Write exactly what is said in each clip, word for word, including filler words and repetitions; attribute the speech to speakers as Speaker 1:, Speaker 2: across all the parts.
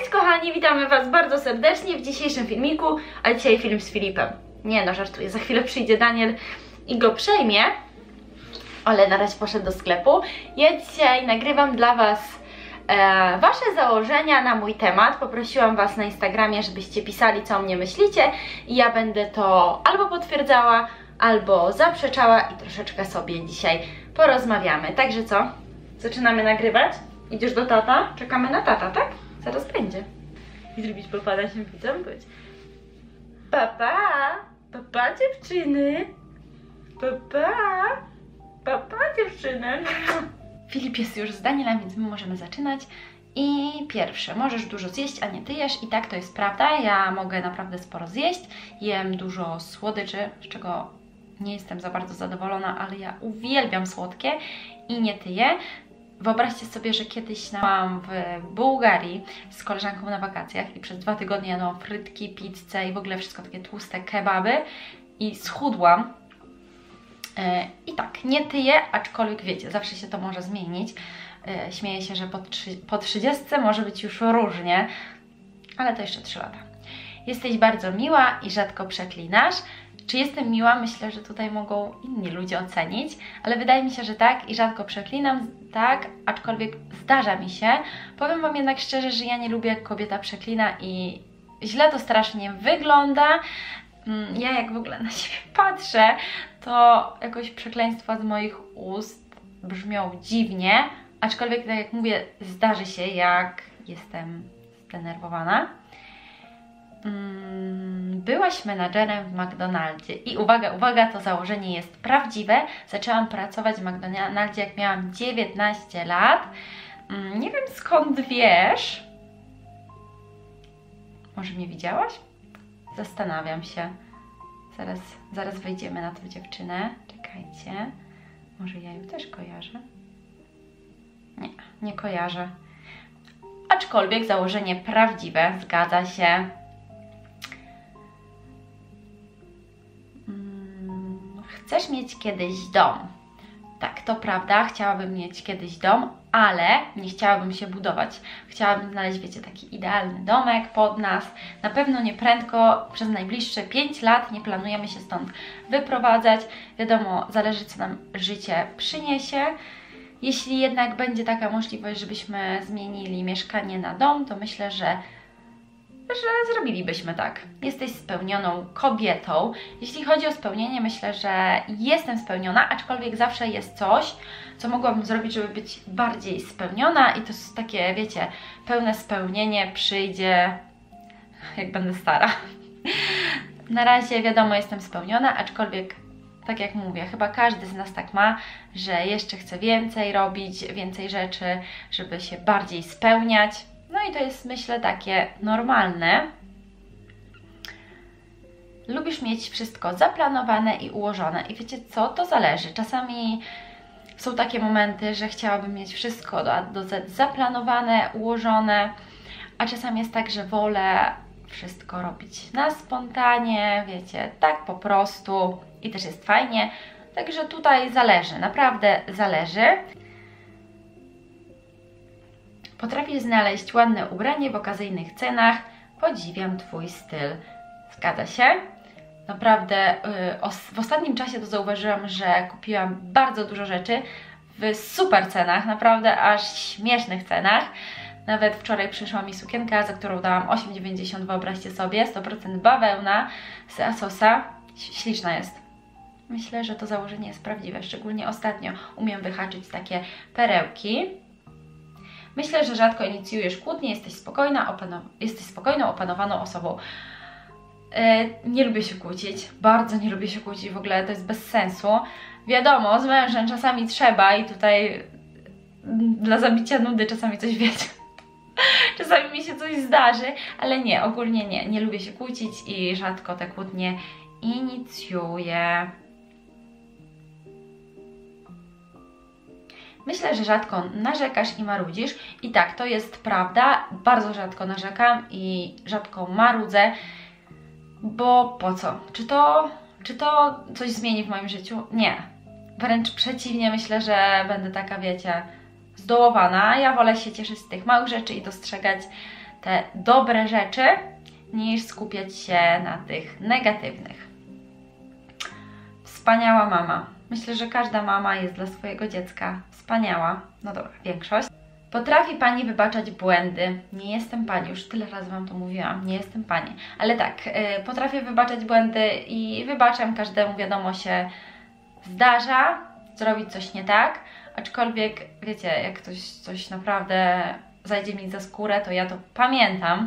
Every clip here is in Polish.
Speaker 1: Cześć kochani, witamy Was bardzo serdecznie w dzisiejszym filmiku, a dzisiaj film z Filipem. Nie no, żartuję, za chwilę przyjdzie Daniel i go przejmie, ale na razie poszedł do sklepu. Ja dzisiaj nagrywam dla Was e, Wasze założenia na mój temat. Poprosiłam Was na Instagramie, żebyście pisali, co o mnie myślicie i ja będę to albo potwierdzała, albo zaprzeczała i troszeczkę sobie dzisiaj porozmawiamy. Także co? Zaczynamy nagrywać? Idziesz do tata? Czekamy na tata, tak? Zaraz będzie. I zrobić papa naszym widzom, być. Papa! Papa dziewczyny! Papa! Papa dziewczyny! Filip jest już z Danielem, więc my możemy zaczynać. I pierwsze, możesz dużo zjeść, a nie ty jesz. I tak to jest prawda, ja mogę naprawdę sporo zjeść. Jem dużo słodyczy, z czego nie jestem za bardzo zadowolona, ale ja uwielbiam słodkie i nie tyję. Wyobraźcie sobie, że kiedyś byłam w Bułgarii z koleżanką na wakacjach i przez dwa tygodnie jadłam frytki, pizzę i w ogóle wszystko takie tłuste kebaby i schudłam. Yy, I tak, nie tyję, aczkolwiek wiecie, zawsze się to może zmienić. Yy, śmieję się, że po, trzy, po trzydziestce może być już różnie, ale to jeszcze trzy lata. Jesteś bardzo miła i rzadko przeklinasz. Czy jestem miła? Myślę, że tutaj mogą inni ludzie ocenić, ale wydaje mi się, że tak i rzadko przeklinam, tak, aczkolwiek zdarza mi się. Powiem Wam jednak szczerze, że ja nie lubię, jak kobieta przeklina i źle to strasznie wygląda. Ja jak w ogóle na siebie patrzę, to jakoś przekleństwa z moich ust brzmią dziwnie, aczkolwiek tak jak mówię, zdarzy się, jak jestem zdenerwowana. Byłaś menadżerem w McDonaldzie i uwaga, uwaga, to założenie jest prawdziwe. Zaczęłam pracować w McDonaldzie, jak miałam dziewiętnaście lat. Nie wiem, skąd wiesz. Może mnie widziałaś? Zastanawiam się. Zaraz, zaraz wejdziemy na tą dziewczynę. Czekajcie. Może ja ją też kojarzę? Nie, nie kojarzę. Aczkolwiek założenie prawdziwe, zgadza się. Chcesz mieć kiedyś dom. Tak, to prawda, chciałabym mieć kiedyś dom, ale nie chciałabym się budować. Chciałabym znaleźć, wiecie, taki idealny domek pod nas. Na pewno nie prędko, przez najbliższe pięć lat nie planujemy się stąd wyprowadzać. Wiadomo, zależy, co nam życie przyniesie. Jeśli jednak będzie taka możliwość, żebyśmy zmienili mieszkanie na dom, to myślę, że że zrobilibyśmy tak. Jesteś spełnioną kobietą. Jeśli chodzi o spełnienie, myślę, że jestem spełniona, aczkolwiek zawsze jest coś, co mogłabym zrobić, żeby być bardziej spełniona i to jest takie, wiecie, pełne spełnienie przyjdzie, jak będę stara. Na razie, wiadomo, jestem spełniona, aczkolwiek tak jak mówię, chyba każdy z nas tak ma, że jeszcze chce więcej robić, więcej rzeczy, żeby się bardziej spełniać. No i to jest, myślę, takie normalne. Lubisz mieć wszystko zaplanowane i ułożone. I wiecie co? To zależy. Czasami są takie momenty, że chciałabym mieć wszystko do A do Z zaplanowane, ułożone, a czasami jest tak, że wolę wszystko robić na spontanie, wiecie, tak po prostu i też jest fajnie. Także tutaj zależy, naprawdę zależy. Potrafisz znaleźć ładne ubranie w okazyjnych cenach. Podziwiam Twój styl. Zgadza się? Naprawdę yy, w ostatnim czasie to zauważyłam, że kupiłam bardzo dużo rzeczy w super cenach, naprawdę aż śmiesznych cenach. Nawet wczoraj przyszła mi sukienka, za którą dałam osiem dziewięćdziesiąt, wyobraźcie sobie, sto procent bawełna z Asosa. Śliczna jest. Myślę, że to założenie jest prawdziwe, szczególnie ostatnio umiem wyhaczyć takie perełki. Myślę, że rzadko inicjujesz kłótnie, jesteś spokojna, jesteś spokojną, opanowaną osobą. Yy, nie lubię się kłócić, bardzo nie lubię się kłócić, w ogóle to jest bez sensu. Wiadomo, z mężem czasami trzeba i tutaj dla zabicia nudy czasami coś wiecie. Czasami mi się coś zdarzy, ale nie, ogólnie nie, nie lubię się kłócić i rzadko te kłótnie inicjuję. Myślę, że rzadko narzekasz i marudzisz i tak, to jest prawda, bardzo rzadko narzekam i rzadko marudzę, bo po co? Czy to, czy to coś zmieni w moim życiu? Nie. Wręcz przeciwnie, myślę, że będę taka, wiecie, zdołowana. Ja wolę się cieszyć z tych małych rzeczy i dostrzegać te dobre rzeczy, niż skupiać się na tych negatywnych. Wspaniała mama. Myślę, że każda mama jest dla swojego dziecka wspaniała. No dobra, większość. Potrafi Pani wybaczać błędy. Nie jestem Pani, już tyle razy Wam to mówiłam, nie jestem Pani. Ale tak, yy, potrafię wybaczać błędy i wybaczam każdemu, wiadomo, się zdarza zrobić coś nie tak. Aczkolwiek, wiecie, jak ktoś coś naprawdę zajdzie mi za skórę, to ja to pamiętam.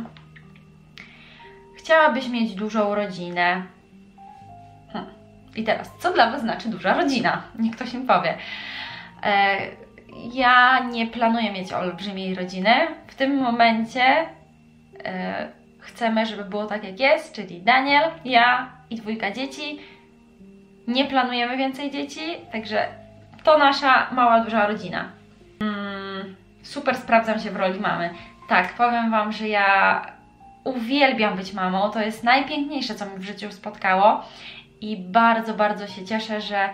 Speaker 1: Chciałabyś mieć dużą rodzinę. Hm. I teraz, co dla Was znaczy duża rodzina? Niech ktoś mi powie. E, ja nie planuję mieć olbrzymiej rodziny. W tym momencie e, chcemy, żeby było tak jak jest, czyli Daniel, ja i dwójka dzieci. Nie planujemy więcej dzieci, także to nasza mała, duża rodzina. Mm, super sprawdzam się w roli mamy. Tak, powiem Wam, że ja uwielbiam być mamą. To jest najpiękniejsze, co mi w życiu spotkało. I bardzo, bardzo się cieszę, że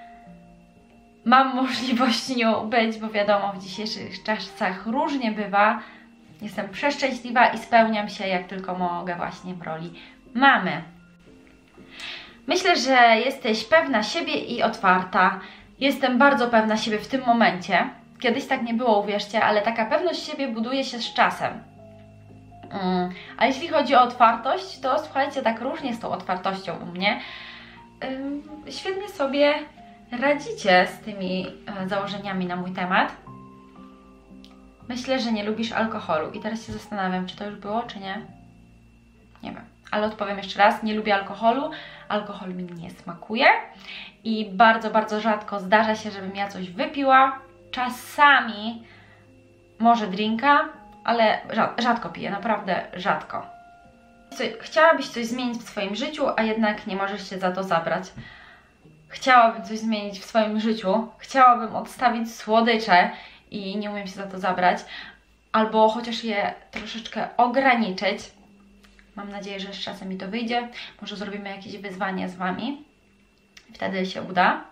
Speaker 1: mam możliwość nią być, bo wiadomo, w dzisiejszych czasach różnie bywa. Jestem przeszczęśliwa i spełniam się jak tylko mogę właśnie w roli mamy. Myślę, że jesteś pewna siebie i otwarta. Jestem bardzo pewna siebie w tym momencie. Kiedyś tak nie było, uwierzcie, ale taka pewność siebie buduje się z czasem. Mm. A jeśli chodzi o otwartość, to słuchajcie, tak różnie z tą otwartością u mnie. Yy, świetnie sobie radzicie z tymi e, założeniami na mój temat. Myślę, że nie lubisz alkoholu i teraz się zastanawiam, czy to już było, czy nie. Nie wiem, ale odpowiem jeszcze raz, nie lubię alkoholu, alkohol mi nie smakuje i bardzo, bardzo rzadko zdarza się, żebym ja coś wypiła. Czasami może drinka, ale rzadko piję, naprawdę rzadko. Chciałabyś coś zmienić w swoim życiu, a jednak nie możesz się za to zabrać. Chciałabym coś zmienić w swoim życiu, chciałabym odstawić słodycze i nie umiem się za to zabrać, albo chociaż je troszeczkę ograniczyć. Mam nadzieję, że z czasem mi to wyjdzie. Może zrobimy jakieś wyzwanie z Wami. Wtedy się uda.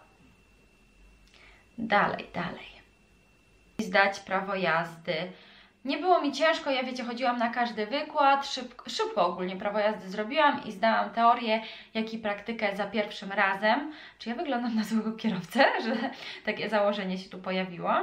Speaker 1: Dalej, dalej. Zdać prawo jazdy. Nie było mi ciężko, ja wiecie, chodziłam na każdy wykład, szybko, szybko ogólnie prawo jazdy zrobiłam i zdałam teorię, jak i praktykę za pierwszym razem. Czy ja wyglądam na złego kierowcę, że takie założenie się tu pojawiło?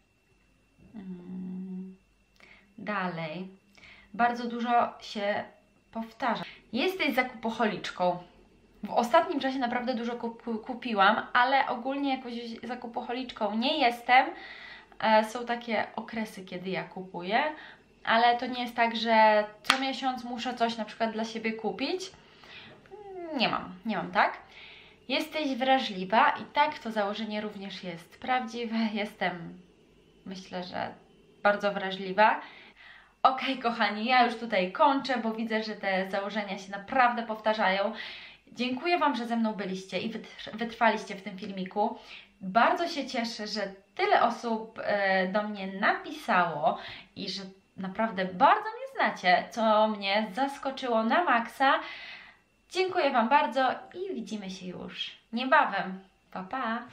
Speaker 1: Hmm. Dalej. Bardzo dużo się powtarza. Jesteś zakupoholiczką. W ostatnim czasie naprawdę dużo kup kupiłam, ale ogólnie jakoś zakupoholiczką nie jestem. E, są takie okresy, kiedy ja kupuję, ale to nie jest tak, że co miesiąc muszę coś na przykład dla siebie kupić. Nie mam, nie mam tak. Jesteś wrażliwa i tak to założenie również jest prawdziwe. Jestem, myślę, że bardzo wrażliwa. Ok, kochani, ja już tutaj kończę, bo widzę, że te założenia się naprawdę powtarzają. Dziękuję Wam, że ze mną byliście i wytrwaliście w tym filmiku. Bardzo się cieszę, że tyle osób e, do mnie napisało i że naprawdę bardzo mnie znacie, co mnie zaskoczyło na maksa. Dziękuję Wam bardzo i widzimy się już niebawem. Pa, pa!